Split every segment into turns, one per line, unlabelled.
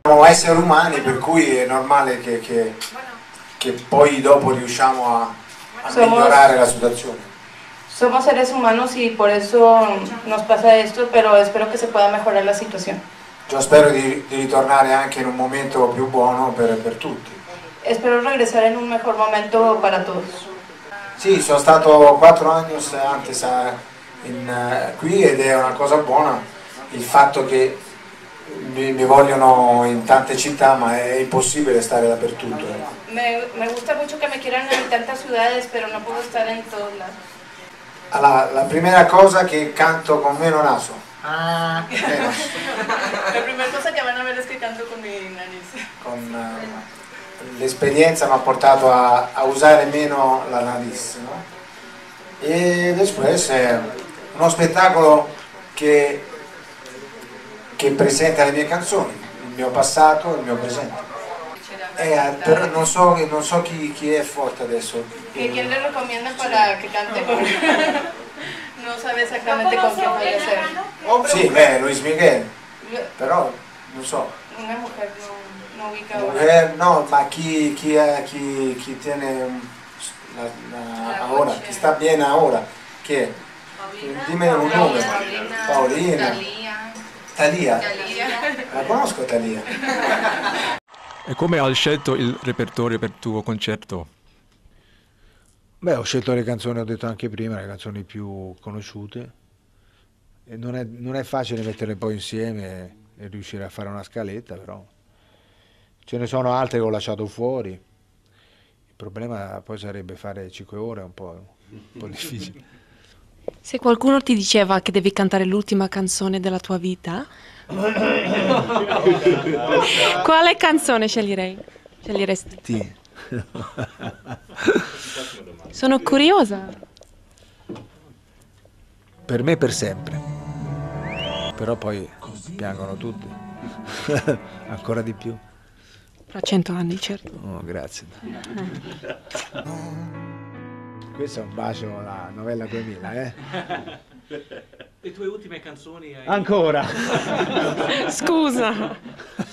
Siamo esseri umani, per cui è normale che poi dopo riusciamo a migliorare la situazione.
Somos seres humanos y por eso nos pasa esto, pero espero que se pueda mejorar la situación.
Io spero di ritornare anche in un momento più buono per tutti.
Espero regresar en un mejor momento para todos.
Sì, sono stato 4 anni antes qui ed è una cosa buona il fatto che mi vogliono in tante città, ma è impossibile stare dappertutto.
Me gusta mucho que me quieran en tantas ciudades, pero no puedo estar en todos lados.
Allora, la prima cosa che canto con meno naso.
La primera cosa que van a ver es que canto con mi nariz.
L'esperienza mi ha portato a usare meno la nariz, no? E después è uno spettacolo che presenta le mie canzoni, il mio passato e il mio presente. Però non so chi è forte adesso.
¿Quién le recomiendan para que cante con? No sabe exactamente con quién puede ser.
Sì, beh, Luis Miguel, però non so.
Una mujer no ubica una.
Mujer, no, ma chi tiene ora, chi sta bene ora, chi è? Dimmi un nome. Paolina. Thalia. La conosco Thalia.
E come hai scelto il repertorio per il tuo concerto?
Beh, ho scelto le canzoni, ho detto anche prima, le canzoni più conosciute. E non è facile metterle poi insieme e riuscire a fare una scaletta, però ce ne sono altre che ho lasciato fuori. Il problema poi sarebbe fare 5 ore, è un po' difficile.
Se qualcuno ti diceva che devi cantare l'ultima canzone della tua vita, quale canzone sceglieresti?
Sì.
Sono curiosa.
Per me per sempre. Però poi piangono tutti. Ancora di più.
Fra 100 anni, certo.
Oh, grazie. Questo è un bacio alla novella 2000, eh?
Le tue ultime canzoni hai...
Ancora!
Scusa.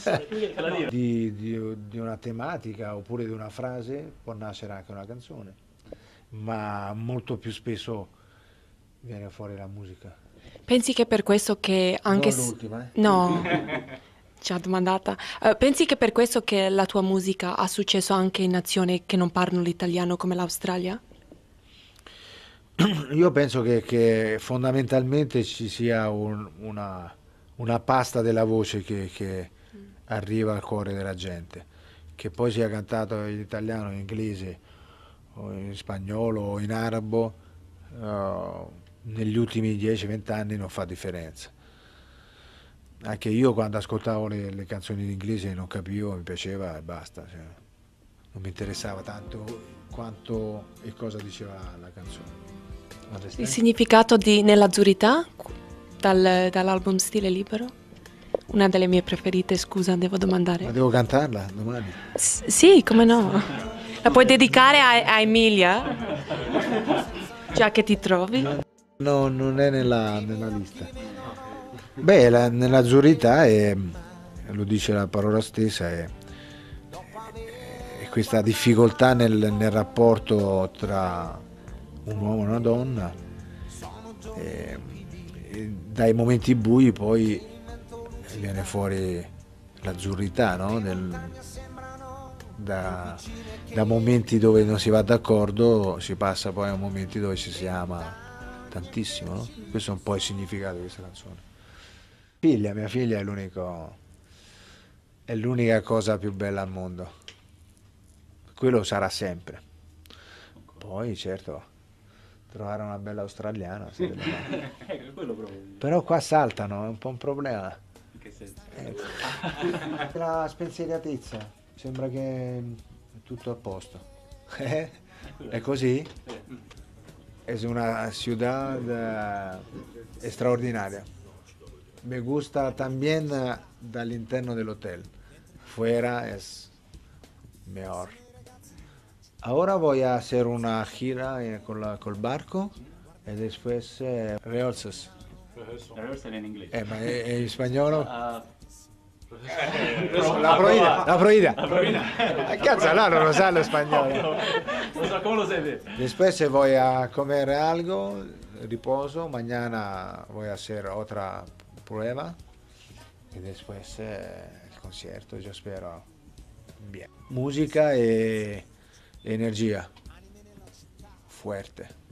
Di una tematica oppure di una frase può nascere anche una canzone, ma molto più spesso viene fuori la musica.
Pensi che per questo che anche...
Non l'ultima, eh?
No, già domandata. Pensi che per questo che la tua musica ha successo anche in nazioni che non parlano l'italiano come l'Australia?
Io penso che fondamentalmente ci sia una pasta della voce che arriva al cuore della gente, che poi sia cantato in italiano, in inglese, o in spagnolo o in arabo, negli ultimi 10-20 anni non fa differenza. Anche io quando ascoltavo le canzoni in inglese non capivo, mi piaceva e basta, cioè, non mi interessava tanto quanto e cosa diceva la canzone.
Il significato di Nell'Azurità dall'album Stile Libero? Una delle mie preferite, scusa, devo domandare.
Ma devo cantarla domani?
Sì, come no? La puoi dedicare a Emilia? Già che ti trovi?
No, non è nella lista. Beh, nell'azurità lo dice la parola stessa, è questa difficoltà nel rapporto tra un uomo e una donna, e dai momenti bui poi viene fuori l'azzurrità, no? Da momenti dove non si va d'accordo si passa poi a momenti dove ci si ama tantissimo, no? Questo è un po' il significato di questa canzone. Mia figlia è l'unica cosa più bella al mondo, quello sarà sempre. Poi certo trovare una bella australiana però qua saltano, è un po' un problema.
In che senso?
La spensieratezza, sembra che è tutto a posto. È così? È una ciudad extraordinaria. Me gusta también dall'interno dell'hotel. Fuera es mejor. Ahora voy a hacer una gira col barco y después rehearsals.
Rehearsal in inglese.
Ma è in spagnolo? La prohibida. Cazzo, no, no lo sa lo spagnolo.
No sé cómo lo sé.
Después voy a comer algo, riposo, mañana voy a hacer otra prueba y después el concierto, yo espero bien. Música e energía fuerte.